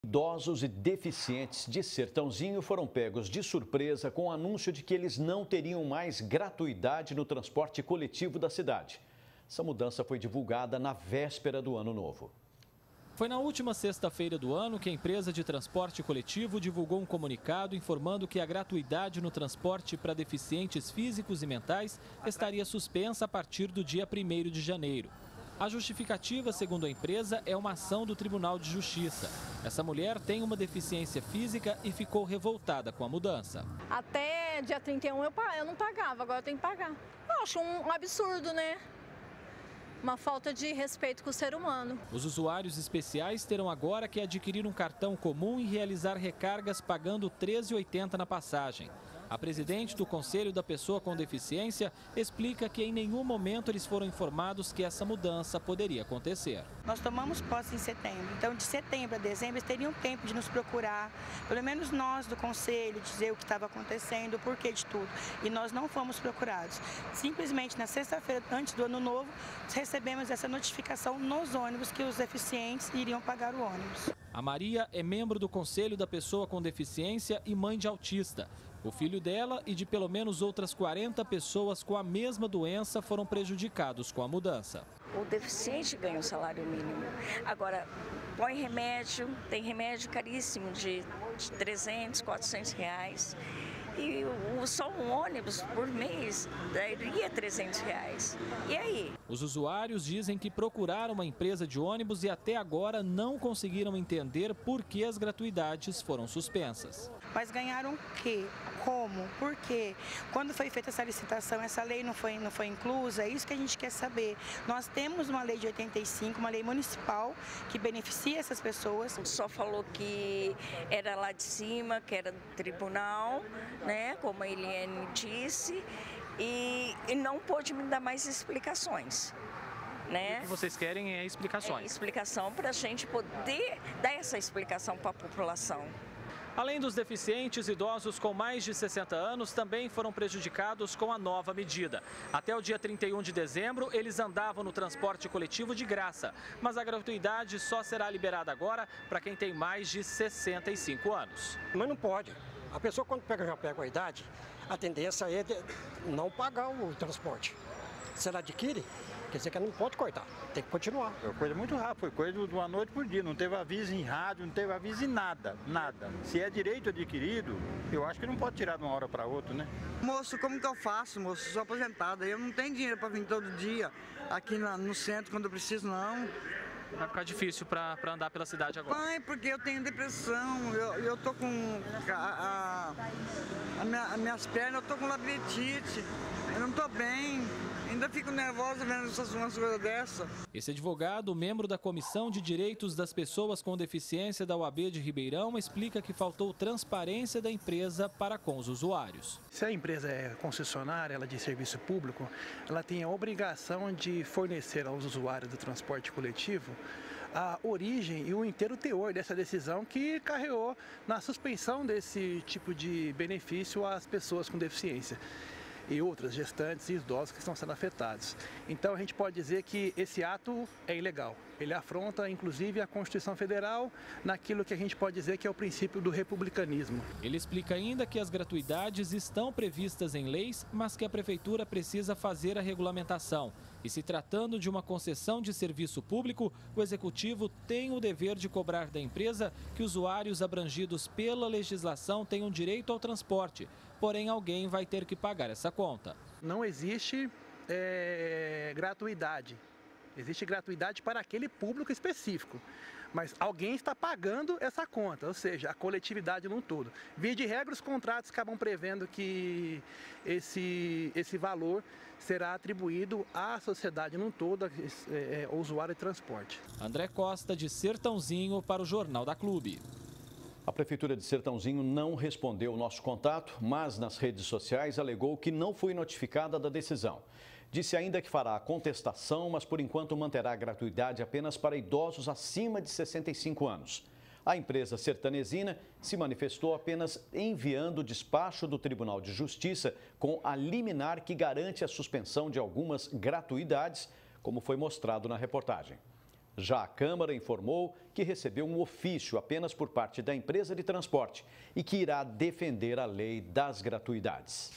Idosos e deficientes de Sertãozinho foram pegos de surpresa com o anúncio de que eles não teriam mais gratuidade no transporte coletivo da cidade. Essa mudança foi divulgada na véspera do Ano Novo. Foi na última sexta-feira do ano que a empresa de transporte coletivo divulgou um comunicado informando que a gratuidade no transporte para deficientes físicos e mentais estaria suspensa a partir do dia 1º de janeiro. A justificativa, segundo a empresa, é uma ação do Tribunal de Justiça. Essa mulher tem uma deficiência física e ficou revoltada com a mudança. Até dia 31 eu não pagava, agora eu tenho que pagar. Eu acho um absurdo, né? Uma falta de respeito com o ser humano. Os usuários especiais terão agora que adquirir um cartão comum e realizar recargas pagando R$ 13,80 na passagem. A presidente do Conselho da Pessoa com Deficiência explica que em nenhum momento eles foram informados que essa mudança poderia acontecer. Nós tomamos posse em setembro, então de setembro a dezembro eles teriam tempo de nos procurar, pelo menos nós do Conselho, dizer o que estava acontecendo, o porquê de tudo. E nós não fomos procurados. Simplesmente na sexta-feira, antes do Ano Novo, recebemos essa notificação nos ônibus que os deficientes iriam pagar o ônibus. A Maria é membro do Conselho da Pessoa com Deficiência e mãe de autista. O filho dela e de pelo menos outras 40 pessoas com a mesma doença foram prejudicados com a mudança. O deficiente ganha o salário mínimo. Agora, põe remédio, tem remédio caríssimo de 300, 400 reais. E só um ônibus por mês daria 300 reais. E aí? Os usuários dizem que procuraram uma empresa de ônibus e até agora não conseguiram entender por que as gratuidades foram suspensas. Mas ganharam o quê? Como? Por quê? Quando foi feita essa licitação, essa lei não foi inclusa? É isso que a gente quer saber. Nós temos uma lei de 85, uma lei municipal que beneficia essas pessoas. Só falou que era lá de cima, que era do tribunal, né? Como a Eliane disse, e não pôde me dar mais explicações. Né? O que vocês querem é explicações. Explicação para a gente poder dar essa explicação para a população. Além dos deficientes, idosos com mais de 60 anos também foram prejudicados com a nova medida. Até o dia 31 de dezembro, eles andavam no transporte coletivo de graça, mas a gratuidade só será liberada agora para quem tem mais de 65 anos. Mas não pode. A pessoa, quando já pega a idade, a tendência é de não pagar o transporte. Se ela adquire, quer dizer que ela não pode cortar, tem que continuar. Foi coisa muito rápida, foi coisa de uma noite por dia, não teve aviso em rádio, não teve aviso em nada, nada. Se é direito adquirido, eu acho que não pode tirar de uma hora para outra, né? Moço, como que eu faço, moço? Sou aposentada, eu não tenho dinheiro para vir todo dia aqui no centro quando eu preciso, não. Vai ficar difícil para andar pela cidade agora. Pai, porque eu tenho depressão, eu tô com as minhas pernas, eu tô com labirintite, eu não tô bem. Ainda fico nervosa vendo umas coisas dessa. Esse advogado, membro da Comissão de Direitos das Pessoas com Deficiência da UAB de Ribeirão, explica que faltou transparência da empresa para com os usuários. Se a empresa é concessionária, ela é de serviço público, ela tem a obrigação de fornecer aos usuários do transporte coletivo a origem e o inteiro teor dessa decisão que carreou na suspensão desse tipo de benefício às pessoas com deficiência e outras gestantes e idosos que estão sendo afetados. Então a gente pode dizer que esse ato é ilegal. Ele afronta inclusive a Constituição Federal naquilo que a gente pode dizer que é o princípio do republicanismo. Ele explica ainda que as gratuidades estão previstas em leis, mas que a Prefeitura precisa fazer a regulamentação. E se tratando de uma concessão de serviço público, o Executivo tem o dever de cobrar da empresa que usuários abrangidos pela legislação tenham direito ao transporte. Porém, alguém vai ter que pagar essa conta. Não existe gratuidade. Existe gratuidade para aquele público específico. Mas alguém está pagando essa conta, ou seja, a coletividade num todo. Via de regra, os contratos acabam prevendo que esse valor será atribuído à sociedade num todo, ao usuário de transporte. André Costa, de Sertãozinho, para o Jornal da Clube. A Prefeitura de Sertãozinho não respondeu o nosso contato, mas nas redes sociais alegou que não foi notificada da decisão. Disse ainda que fará a contestação, mas por enquanto manterá a gratuidade apenas para idosos acima de 65 anos. A empresa sertanezina se manifestou apenas enviando o despacho do Tribunal de Justiça com a liminar que garante a suspensão de algumas gratuidades, como foi mostrado na reportagem. Já a Câmara informou que recebeu um ofício apenas por parte da empresa de transporte e que irá defender a lei das gratuidades.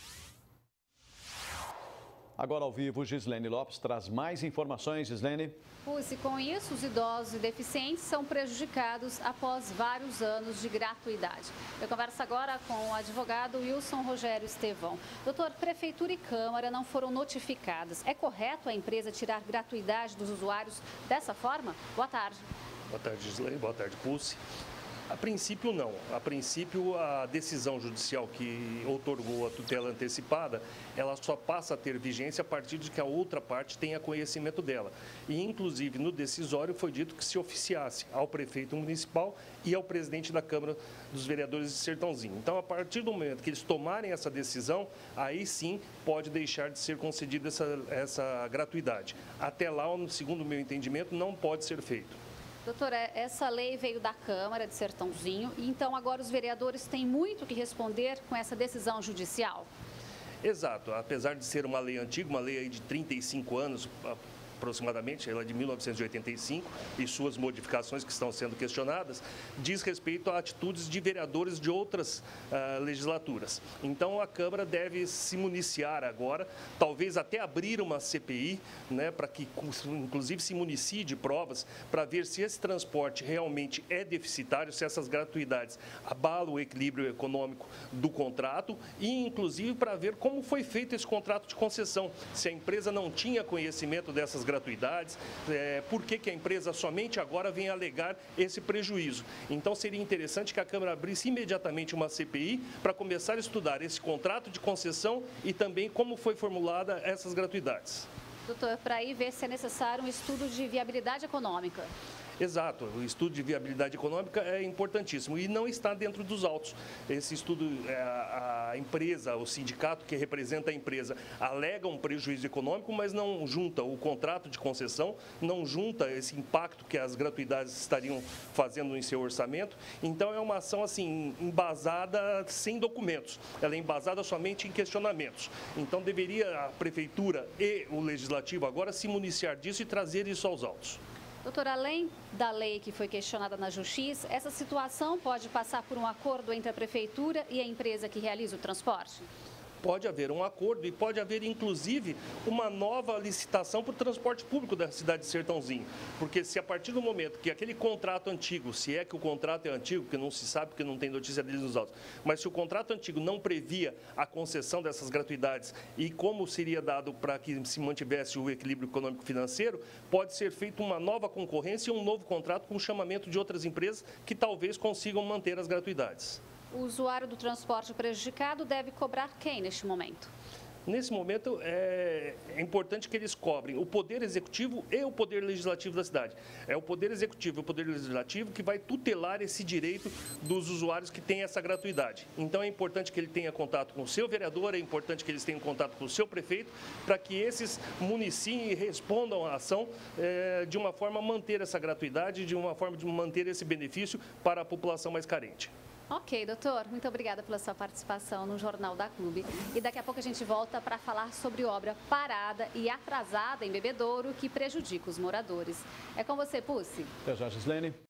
Agora ao vivo, Gislene Lopes traz mais informações. Gislene. E com isso, os idosos e deficientes são prejudicados após vários anos de gratuidade. Eu converso agora com o advogado Wilson Rogério Estevão. Doutor, Prefeitura e Câmara não foram notificadas. É correto a empresa tirar gratuidade dos usuários dessa forma? Boa tarde. Boa tarde, Gislene. Boa tarde, Pulse. A princípio, não. A princípio, a decisão judicial que outorgou a tutela antecipada, ela só passa a ter vigência a partir de que a outra parte tenha conhecimento dela. E, inclusive, no decisório foi dito que se oficiasse ao prefeito municipal e ao presidente da Câmara dos Vereadores de Sertãozinho. Então, a partir do momento que eles tomarem essa decisão, aí sim pode deixar de ser concedida essa gratuidade. Até lá, segundo o meu entendimento, não pode ser feito. Doutora, essa lei veio da Câmara de Sertãozinho, e então agora os vereadores têm muito que responder com essa decisão judicial. Exato, apesar de ser uma lei antiga, uma lei aí de 35 anos aproximadamente, ela é de 1985, e suas modificações que estão sendo questionadas, diz respeito a atitudes de vereadores de outras legislaturas. Então, a Câmara deve se municiar agora, talvez até abrir uma CPI, né, para que, inclusive, se municie de provas, para ver se esse transporte realmente é deficitário, se essas gratuidades abalam o equilíbrio econômico do contrato e, inclusive, para ver como foi feito esse contrato de concessão, se a empresa não tinha conhecimento dessas gratuidades, por que a empresa somente agora vem alegar esse prejuízo. Então, seria interessante que a Câmara abrisse imediatamente uma CPI para começar a estudar esse contrato de concessão e também como foi formulada essas gratuidades. Doutor, para aí ver se é necessário um estudo de viabilidade econômica. Exato, o estudo de viabilidade econômica é importantíssimo e não está dentro dos autos. Esse estudo, a empresa, o sindicato que representa a empresa, alega um prejuízo econômico, mas não junta o contrato de concessão, não junta esse impacto que as gratuidades estariam fazendo em seu orçamento. Então, é uma ação assim, embasada sem documentos, ela é embasada somente em questionamentos. Então, deveria a Prefeitura e o Legislativo agora se municiar disso e trazer isso aos autos. Doutor, além da lei que foi questionada na Justiça, essa situação pode passar por um acordo entre a Prefeitura e a empresa que realiza o transporte? Pode haver um acordo e pode haver, inclusive, uma nova licitação para o transporte público da cidade de Sertãozinho. Porque se a partir do momento que aquele contrato antigo, se é que o contrato é antigo, que não se sabe, porque não tem notícia deles nos autos, mas se o contrato antigo não previa a concessão dessas gratuidades e como seria dado para que se mantivesse o equilíbrio econômico-financeiro, pode ser feita uma nova concorrência e um novo contrato com chamamento de outras empresas que talvez consigam manter as gratuidades. O usuário do transporte prejudicado deve cobrar quem neste momento? Nesse momento, é importante que eles cobrem o Poder Executivo e o Poder Legislativo da cidade. É o Poder Executivo e o Poder Legislativo que vai tutelar esse direito dos usuários que têm essa gratuidade. Então, é importante que ele tenha contato com o seu vereador, é importante que eles tenham contato com o seu prefeito, para que esses municiem e respondam à ação de uma forma a manter essa gratuidade, de uma forma de manter esse benefício para a população mais carente. Ok, doutor. Muito obrigada pela sua participação no Jornal da Clube. E daqui a pouco a gente volta para falar sobre obra parada e atrasada em Bebedouro que prejudica os moradores. É com você, Pucci. Até já, Gislene.